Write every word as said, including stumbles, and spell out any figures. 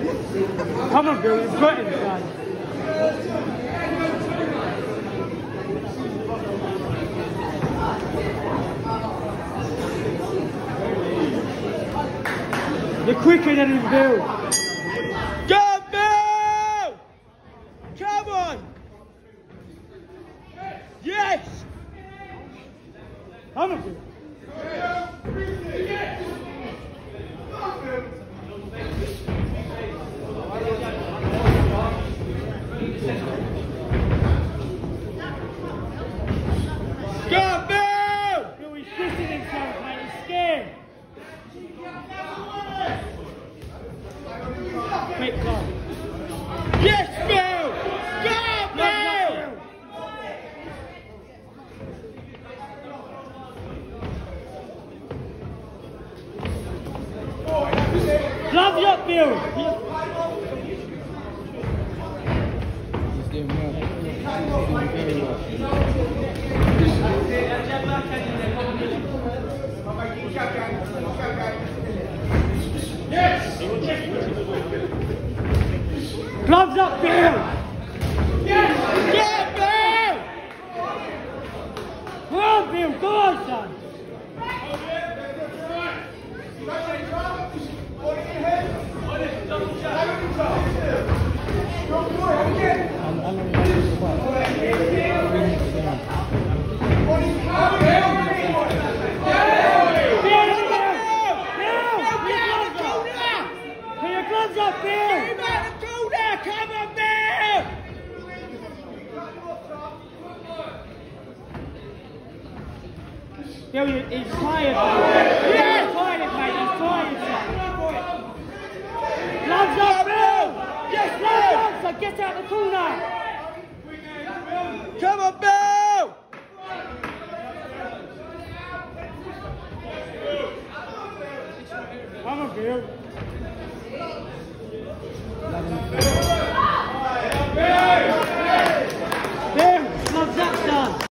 Come on, Bill, you've got him, son. You're quicker than him, Bill. Go, Bill! Come on! Yes! Come on, Bill. Go, Bill! Bill, he's shitting himself, mate. He's scared. Quick, go. Yes, Bill! Go, Bill! Gloves up, Bill. He's doing well. He's doing very well. Gloves up, Bill. Yes, Bill! Come on, Bill. Go on, son. Gloves up, Bill! Come on, Bill! Bill, you- he's tired. Yes! He's tired, mate. He's tired, son. Gloves up, Bill! Yes, Gloves Bill! up, son. Get out the corner. Come on, Bill! Come on, Bill.